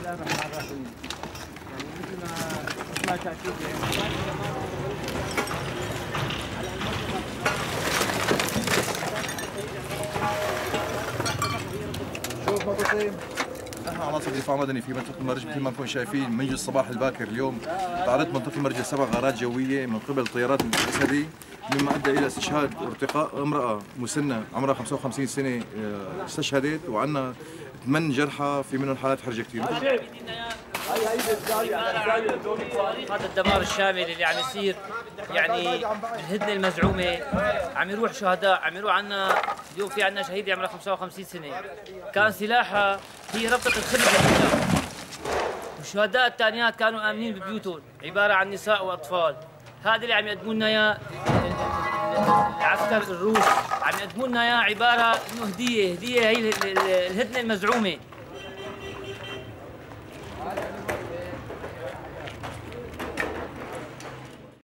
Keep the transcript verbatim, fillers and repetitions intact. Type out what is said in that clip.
الله الرحمن الرحيم. يعني مثل ما مثل ما تاكيد شوف مبطين احنا عناصر دفاع مدني في منطقه المرج مثل ما انتم شايفين منذ الصباح الباكر اليوم تعرضت منطقه المرج لسبع غارات جويه من قبل الطيارات الاسدي، مما ادى الى استشهاد وارتقاء امراه مسنه عمرها خمسة وخمسين سنه استشهدت، وعندنا ثمان جرحى في منهم حالات حرجه كثير. هذا الدمار الشامل اللي عم يصير، يعني الهدنه المزعومه عم يروح شهداء، عم يروح عنا اليوم في عنا شهيد عمره خمسة وخمسين سنه كان سلاحها هي ربطه الخبز، والشهداء الثانيات كانوا امنين ببيوتهم عباره عن نساء واطفال. هذا اللي عم يقدموا لنا اياه العسكر الروس، عم يقدموا لنا اياه عباره انه هديه، هديه هي الهدنه المزعومه.